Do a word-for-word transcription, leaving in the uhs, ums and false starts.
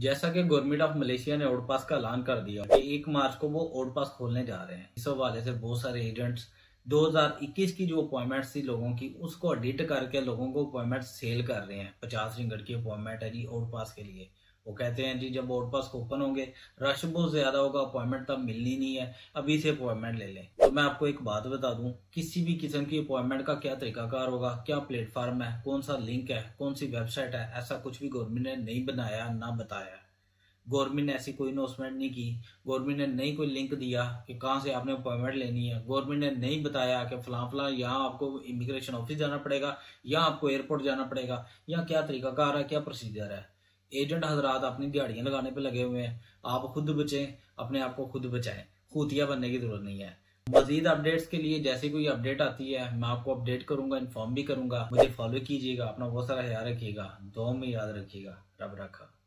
जैसा कि government of Malaysia ने ओड पास का ऐलान कर दिया कि एक मार्च को वो ओड पास खोलने जा रहे हैं। इस हवाले से बहुत सारे एजेंट्स दो हज़ार इक्कीस की जो अपॉइंटमेंट्स थी लोगों की, उसको एडिट करके लोगों को अपॉइंटमेंट सेल कर रहे हैं। पचास रिंगट की अपॉइंटमेंट है जी ओड पास के लिए। वो कहते हैं जी जब ओड पास ओपन होंगे रश बहुत ज्यादा होगा, अपॉइंटमेंट तब मिलनी नहीं है, अभी से अपॉइंटमेंट ले लें। तो मैं आपको एक बात बता दूं, किसी भी किस्म की अपॉइंटमेंट का क्या तरीकाकार होगा, क्या प्लेटफॉर्म है, कौन सा लिंक है, कौन सी वेबसाइट है, ऐसा कुछ भी गवर्नमेंट ने नहीं बनाया ना बताया। गवर्नमेंट ने ऐसी कोई अनाउंसमेंट नहीं की, गवर्नमेंट ने नहीं कोई लिंक दिया कि कहाँ से आपने अपॉइंटमेंट लेनी है। गवर्नमेंट ने नहीं बताया कि फलां फलां यहाँ आपको इमिग्रेशन ऑफिस जाना पड़ेगा या आपको एयरपोर्ट जाना पड़ेगा या क्या तरीकाकार है, क्या प्रोसीजर है। एजेंट हजरात अपनी दिहाड़ियां लगाने पे लगे हुए हैं। आप खुद बचें, अपने आप को खुद बचाएं, खूतिया बनने की जरूरत नहीं है। मजीद अपडेट्स के लिए जैसे कोई अपडेट आती है मैं आपको अपडेट करूंगा, इन्फॉर्म भी करूंगा। मुझे फॉलो कीजिएगा, अपना बहुत सारा ख्याल रखिएगा, दुआ में याद रखिएगा। रब रखा।